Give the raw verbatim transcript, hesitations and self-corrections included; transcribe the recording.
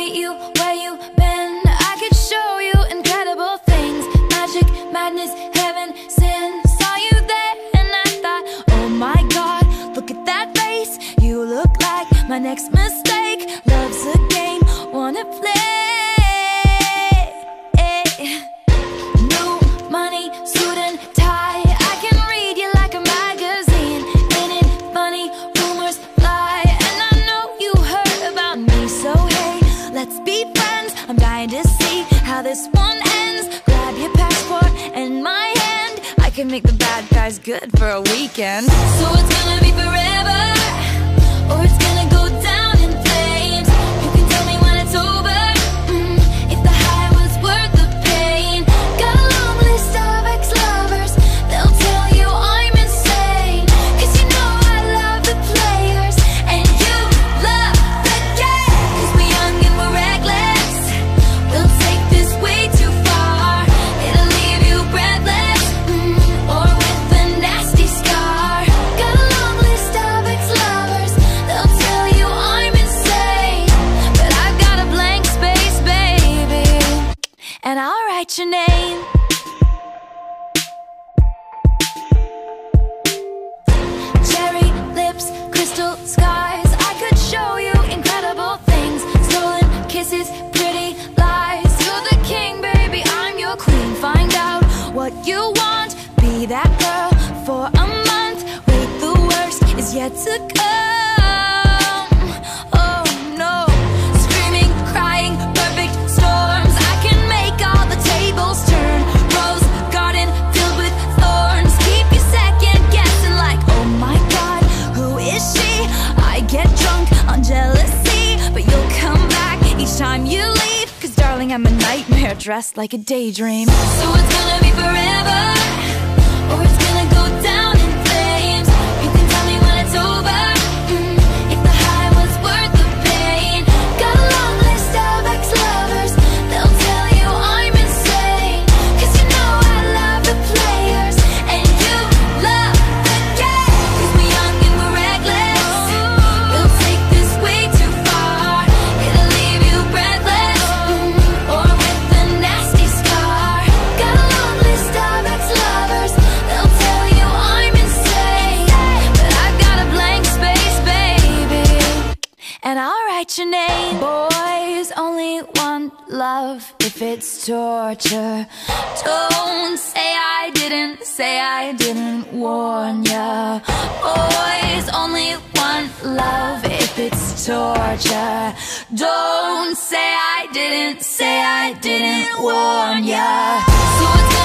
meet you where you been. I could show you incredible things. Magic, madness, heaven, sin. Saw you there and I thought, oh my God, look at that face. You look like my next mistake. Love's a game, wanna play. New money, suit and tie. I can read you like a magazine. Ain't it funny? Rumors fly. And I know you heard about me. So hey, let's be friends. I'm dying to see how this one ends. Grab your passport and my hand. I can make the bad guys good for a weekend. So it's gonna be forever, or it's gonna go down in flames. You can tell me when it's over, mm, if the high was worth the pain. Got a long list of ex-lovers, they'll tell you I'm insane. Cause you know I love the players, and you love the game. Cause we're young and we're reckless, we'll take this way too far. It'll leave you breathless, mm, or with a nasty scar. Got a long list of ex-lovers, they'll tell you I'm insane. But I've got a blank space, baby, and I'll write your name. Cherry lips, crystal skies. I could show you incredible things. Stolen kisses, pretty lies. You're the king, baby, I'm your queen. Find out what you want, be that girl for a month. Wait, the worst is yet to come. Oh no, screaming, crying, perfect storms. I can make all the tables turn. Rose garden filled with thorns. Keep you second guessing like, oh my God, who is she? I get drunk on jealousy, but you'll come back each time you leave. Cause darling, I'm a nightmare dressed like a daydream. So it's gonna be forever, or it's gonna go down in flames. You can tell me when it's over, mm, if the high was worth the pain. Got a long list of ex-lovers, they'll tell you I'm insane. Cause you know I love the players, and you love the game. Cause we're young and we're reckless, we'll take this way too far. It'll leave you breathless, mm, or with a nasty scar. Got a long list of ex-lovers, they'll tell you I'm insane. But I've got a blank space, baby, and I'll write your name. Boys only want love if it's torture. Don't say I didn't, say I didn't warn ya. Boys only want love if it's torture. Don't say I didn't, say I didn't warn ya. So it's